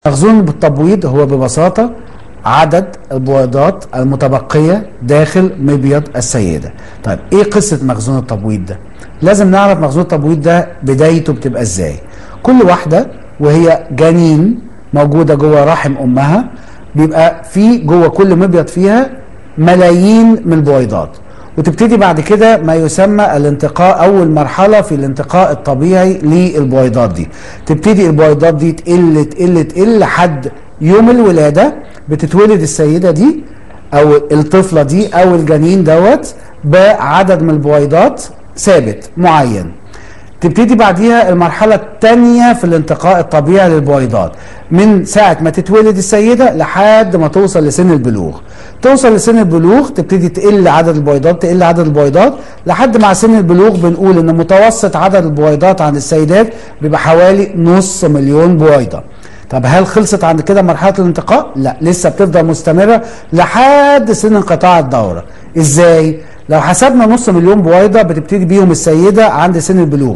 مخزون التبويض هو ببساطة عدد البويضات المتبقية داخل مبيض السيدة. طيب ايه قصة مخزون التبويض ده؟ لازم نعرف مخزون التبويض ده بدايته بتبقى ازاي. كل واحدة وهي جنين موجودة جوه رحم امها بيبقى في جوه كل مبيض فيها ملايين من البويضات، وتبتدي بعد كده ما يسمى الانتقاء، اول مرحله في الانتقاء الطبيعي للبويضات دي. تبتدي البويضات دي تقل تقل تقل لحد يوم الولاده، بتتولد السيده دي او الطفله دي او الجنين دوت بعدد من البويضات ثابت معين. تبتدي بعديها المرحلة الثانية في الانتقاء الطبيعي للبويضات، من ساعة ما تتولد السيدة لحد ما توصل لسن البلوغ. توصل لسن البلوغ تبتدي تقل عدد البويضات، تقل عدد البويضات لحد مع سن البلوغ. بنقول ان متوسط عدد البويضات عند السيدات بيبقى حوالي 500,000 بويضة. طب هل خلصت عند كده مرحلة الانتقاء؟ لا، لسه بتفضل مستمرة لحد سن انقطاع الدورة. ازاي؟ لو حسبنا 500,000 بويضة بتبتدي بيهم السيدة عند سن البلوغ،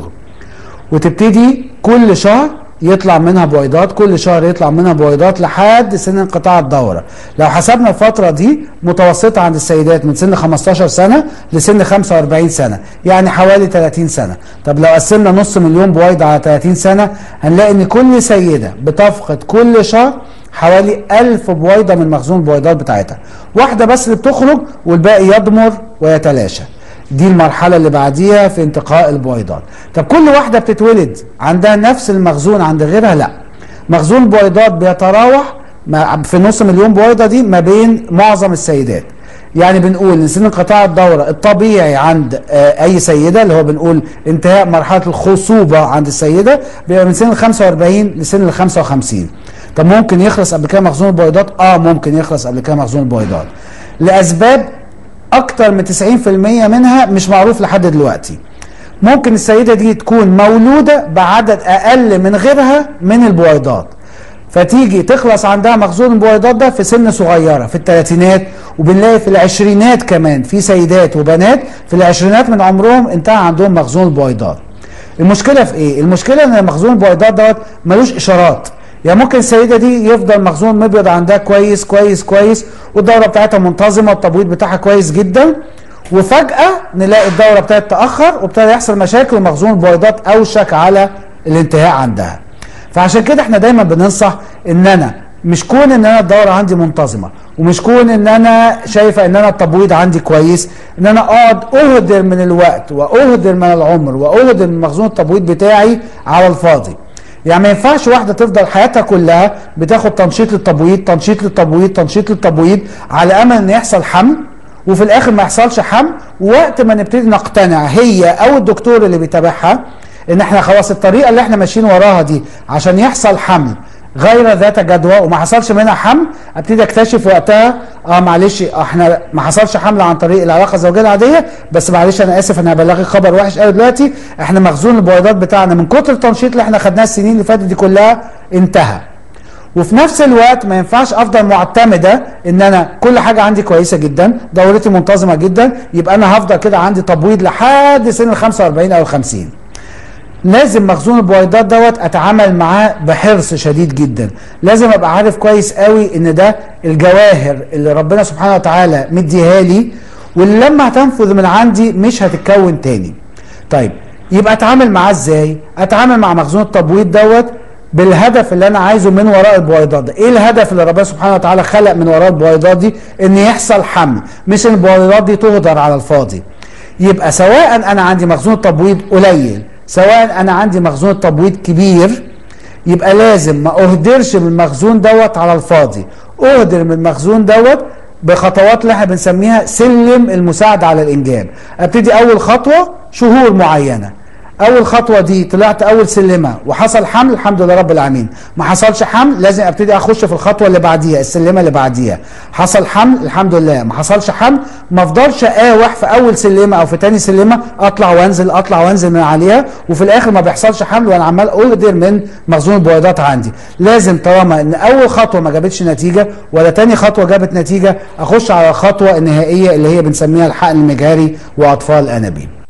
وتبتدي كل شهر يطلع منها بويضات، كل شهر يطلع منها بويضات لحد سن انقطاع الدورة. لو حسبنا الفترة دي متوسطة عند السيدات من سن 15 سنة لسن 45 سنة، يعني حوالي 30 سنة. طب لو قسمنا 500,000 بويضة على 30 سنة هنلاقي ان كل سيدة بتفقد كل شهر حوالي 1000 بويضة من مخزون البويضات بتاعتها. واحدة بس اللي بتخرج والباقي يضمر ويتلاشى. دي المرحلة اللي بعديها في انتقاء البويضات. طب كل واحدة بتتولد عندها نفس المخزون عند غيرها؟ لا، مخزون البويضات بيتراوح في 500,000 بويضة دي ما بين معظم السيدات. يعني بنقول ان سن انقطاع الدورة الطبيعي عند اي سيدة، اللي هو بنقول انتهاء مرحلة الخصوبة عند السيدة، بيبقى من سن 45 لسن 55. طب ممكن يخلص قبل كده مخزون البويضات؟ ممكن يخلص قبل كده مخزون البويضات لاسباب اكتر من 90% منها مش معروف لحد دلوقتي. ممكن السيدة دي تكون مولودة بعدد اقل من غيرها من البويضات، فتيجي تخلص عندها مخزون البويضات ده في سن صغيرة في الثلاثينات، وبنلاقي في العشرينات كمان في سيدات وبنات في العشرينات من عمرهم انتهى عندهم مخزون البويضات. المشكلة في ايه؟ المشكلة ان مخزون البويضات دوت ملوش اشارات. يعني ممكن السيدة دي يفضل مخزون المبيض عندها كويس كويس كويس والدورة بتاعتها منتظمة والتبويض بتاعها كويس جدا، وفجأة نلاقي الدورة ابتدت تأخر وابتدى يحصل مشاكل ومخزون البويضات أوشك على الانتهاء عندها. فعشان كده احنا دايما بننصح ان انا مش كون ان انا الدورة عندي منتظمة، ومش كون ان انا شايفة ان انا التبويض عندي كويس، ان انا اقعد اهدر من الوقت واهدر من العمر واهدر من مخزون التبويض بتاعي على الفاضي. يعني ما ينفعش واحدة تفضل حياتها كلها بتاخد تنشيط للتبويض تنشيط للتبويض تنشيط للتبويض على امل ان يحصل حمل، وفي الاخر ما يحصلش حمل. ووقت ما نبتدي نقتنع هي او الدكتور اللي بيتابعها ان احنا خلاص الطريقة اللي احنا ماشيين وراها دي عشان يحصل حمل غير ذات جدوى وما حصلش منها حمل، ابتدي اكتشف وقتها معلش احنا ما حصلش حمل عن طريق العلاقه الزوجيه العاديه، بس معلش انا اسف انا هبلغك خبر وحش قوي دلوقتي، احنا مخزون البويضات بتاعنا من كتر التنشيط اللي احنا خدناه السنين اللي فاتت دي كلها انتهى. وفي نفس الوقت ما ينفعش افضل معتمده ان انا كل حاجه عندي كويسه جدا، دورتي منتظمه جدا، يبقى انا هفضل كده عندي تبويض لحد سن ال 45 او ال 50. لازم مخزون البويضات دوت اتعامل معاه بحرص شديد جدا. لازم ابقى عارف كويس قوي ان ده الجواهر اللي ربنا سبحانه وتعالى مديها لي، واللي لما هتنفذ من عندي مش هتتكون تاني. طيب يبقى اتعامل معاه ازاي؟ اتعامل مع مخزون التبويض دوت بالهدف اللي انا عايزه من وراء البويضات ده. ايه الهدف اللي ربنا سبحانه وتعالى خلق من وراء البويضات دي؟ ان يحصل حمل، مش ان البويضات دي تهدر على الفاضي. يبقى سواء انا عندي مخزون التبويض قليل سواء انا عندي مخزون التبويض كبير، يبقى لازم ما اهدرش من المخزون دوت على الفاضي. اهدر من المخزون دوت بخطوات اللي احنا بنسميها سلم المساعدة على الانجاب. ابتدي اول خطوة شهور معينة، اول خطوه دي طلعت اول سلمه وحصل حمل الحمد لله رب العالمين، ما حصلش حمل لازم ابتدي اخش في الخطوه اللي بعديها السلمه اللي بعديها، حصل حمل الحمد لله، ما حصلش حمل ما افضلش اواح في اول سلمه او في تاني سلمه اطلع وانزل اطلع وانزل من عليها وفي الاخر ما بيحصلش حمل وانا عمال اهدر من مخزون البويضات عندي. لازم طالما ان اول خطوه ما جابتش نتيجه ولا تاني خطوه جابت نتيجه اخش على الخطوه النهائيه اللي هي بنسميها الحقن المجهري واطفال الانابيب.